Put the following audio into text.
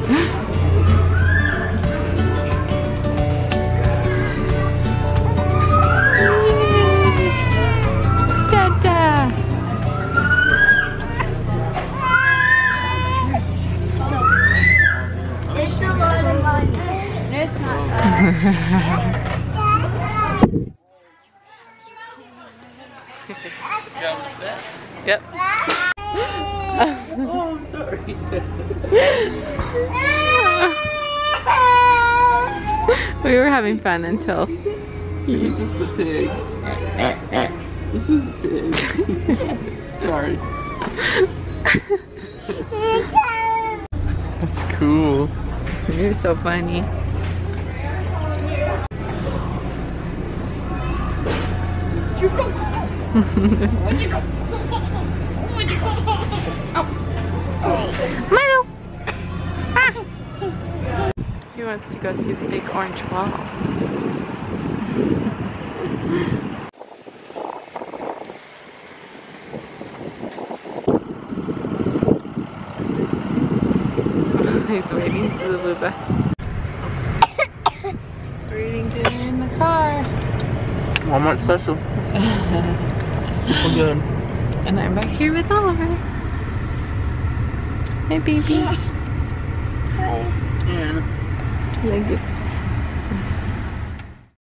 Yep. Oh, I'm sorry. We were having fun until This is the pig. This is the pig. Sorry. That's cool. You're so funny. Milo! Ah! He wants to go see the big orange wall. He's waiting for the blue bus. We're eating dinner in the car. Walmart special. Super good. And I'm back here with Oliver. Hey, baby. And Like it.